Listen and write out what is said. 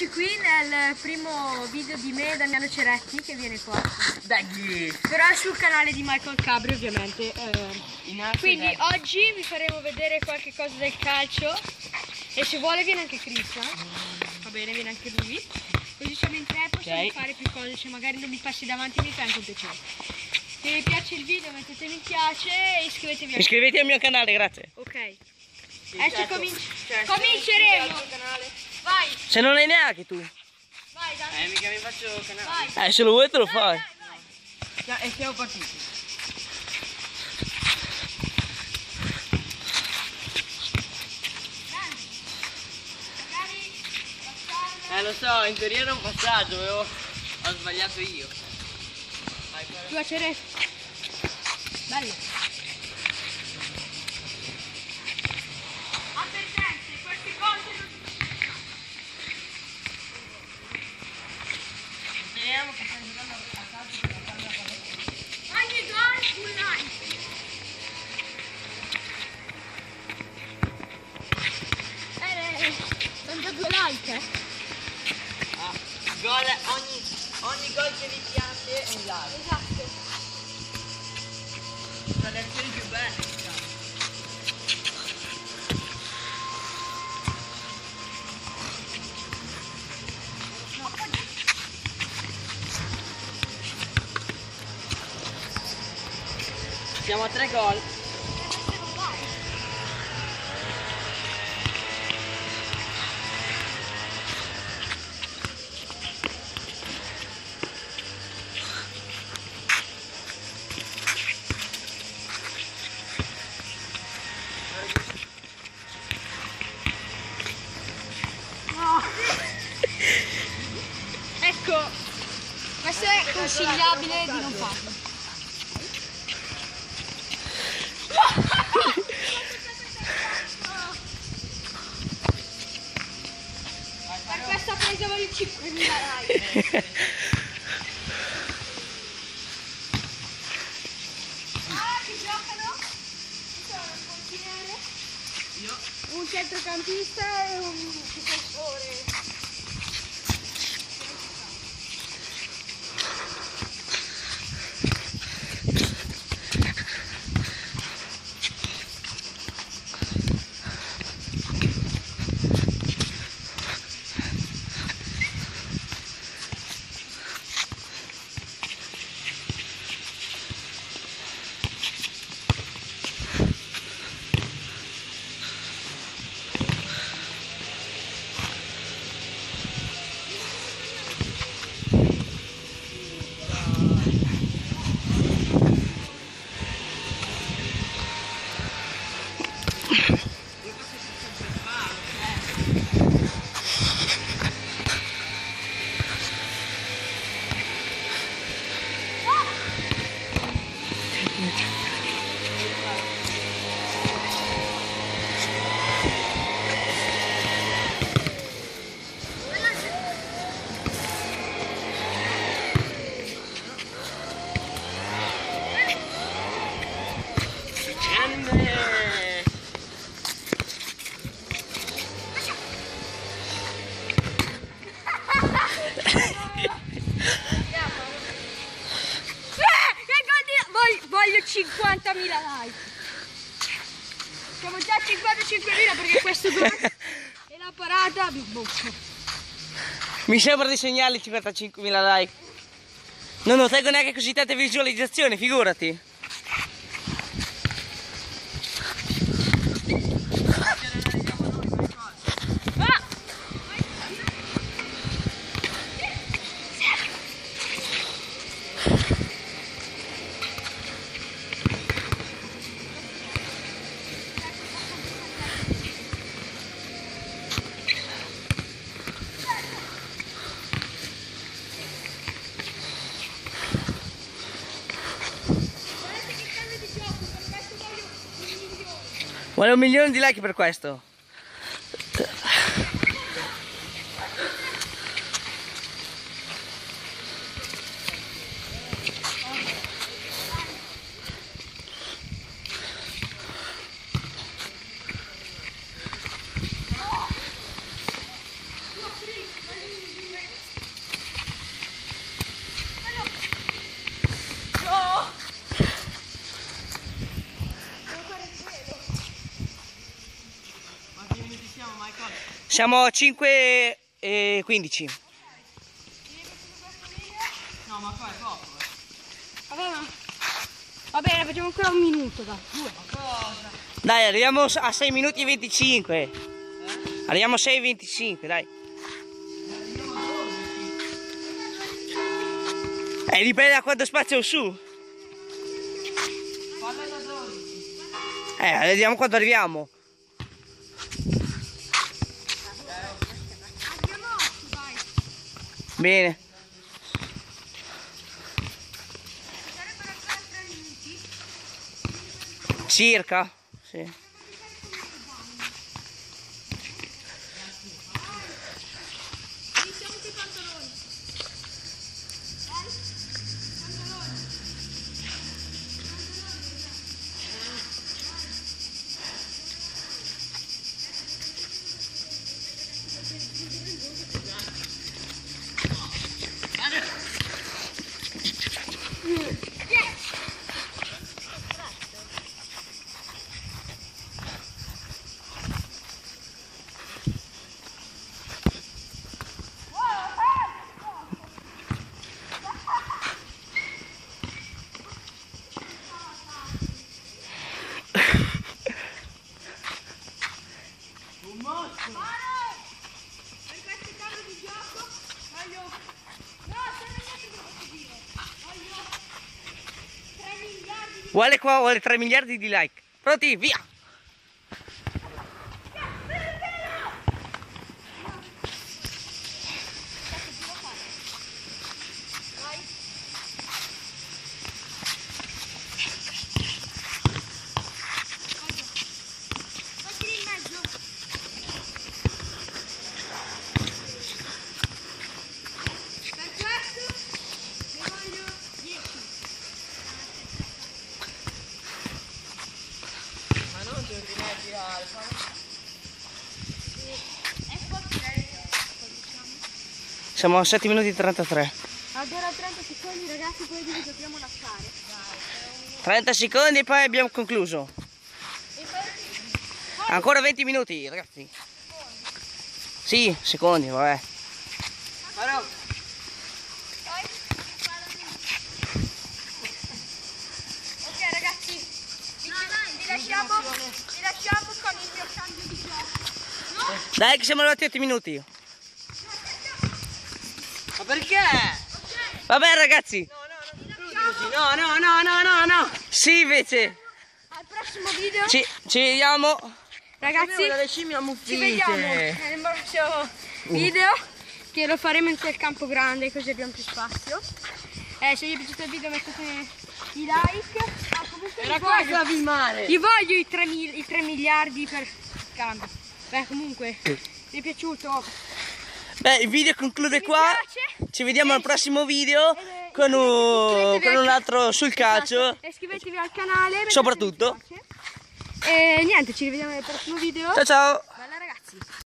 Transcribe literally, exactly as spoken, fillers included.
Eccoci qui nel primo video di me e Damiano Ceretti che viene qua. Dagli! Però è sul canale di Michael Cabri ovviamente. Eh, quindi oggi vi faremo vedere qualche cosa del calcio e se vuole viene anche Chris. Eh? Va bene, viene anche lui. Così siamo in tre, possiamo okay. fare più cose, se magari non mi passi davanti mi fai anche un piacere. Se vi piace il video mettete mi piace e iscrivetevi. Iscrivetevi al mio canale, grazie. Ok. Adesso certo. cominci certo. cominceremo. Vai. Se non hai neanche tu. Vai, Dani. Eh, mica mi faccio canale. Vai. Eh, se lo vuoi te lo dai, fai. Dai, dai. E siamo partiti. Eh, lo so, in teoria era un passaggio, avevo... ho sbagliato io. Vai, piacere. Bello. Speriamo che stiamo giocando a calcio per la palla da palla. Ogni gol un like. Eh, sono due like, eh? Ah, gol, ogni, ogni gol che vi piace è un like. Esatto. Sono le azioni più belle, diciamo. Siamo a tre gol. No. Ecco, questo è consigliabile di non farlo. Per questo ho preso il cinquemila like. Ah, che giocano? Ci sono un portiere, io, un centrocampista e un difensore. Voglio cinquantamila like. Siamo già a cinquantacinquemila perché questo gol è la parata di un bocco. Mi sembra di segnarli cinquantacinquemila like. Non ottengo neanche così tante visualizzazioni, figurati. Vuole un milione di like per questo. siamo, Michael? Siamo a cinque e quindici. No, ma qua è poco. Eh. Vabbè, ma... Va bene, facciamo ancora un minuto, dai. Due. Ma cosa? Dai, arriviamo a sei minuti e venticinque. Eh? Arriviamo a sei e venticinque, dai. Eh, dipende da quanto spazio ho su. Falla da dodici. Eh, vediamo quando arriviamo. Bene. Sarebbero tre minuti? Circa, sì. Vuole qua, vuole tre miliardi di like. Pronti, via! Siamo a sette minuti e trentatré. Ancora trenta secondi ragazzi, poi vi dobbiamo lasciare. trenta secondi e poi abbiamo concluso. Ancora venti minuti ragazzi. Sì, secondi, vabbè. Ok ragazzi, vi, vi, lasciamo, vi lasciamo con il mio cambio di gioco. No? Dai che siamo arrivati a otto minuti. Ma perché? Vabbè ragazzi. No, no, no, no, no, no. Sì invece. Al prossimo video. Ci, ci vediamo. Ragazzi, ci vediamo nel prossimo video che lo faremo in quel campo grande così abbiamo più spazio. Eh, se vi è piaciuto il video mettete i like. Ah, comunque Era qua voglio, filmare. Io voglio i tre, mil, i tre miliardi per cambio. Beh comunque vi è piaciuto. Beh, il video conclude qua. Ci vediamo al prossimo video con un, con un altro sul calcio. E iscrivetevi al canale. Soprattutto. E niente, ci rivediamo nel prossimo video. Ciao ciao. Bella ragazzi.